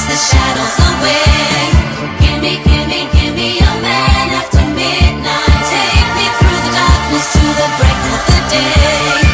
the shadows away. Gimme, gimme, gimme a man after midnight. Take me through the darkness to the break of the day.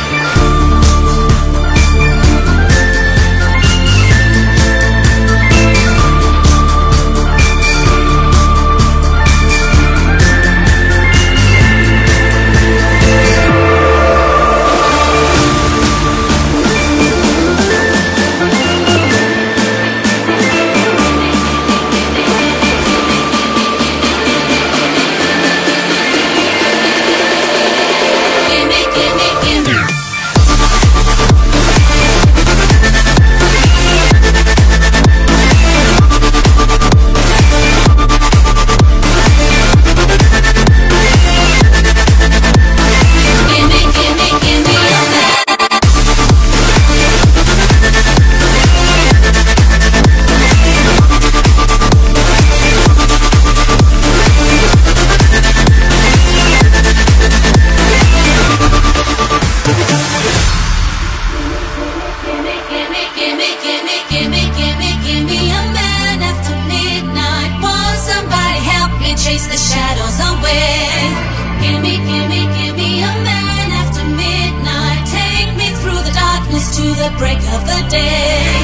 Chase the shadows away. Gimme, gimme, gimme a man after midnight. Take me through the darkness to the break of the day.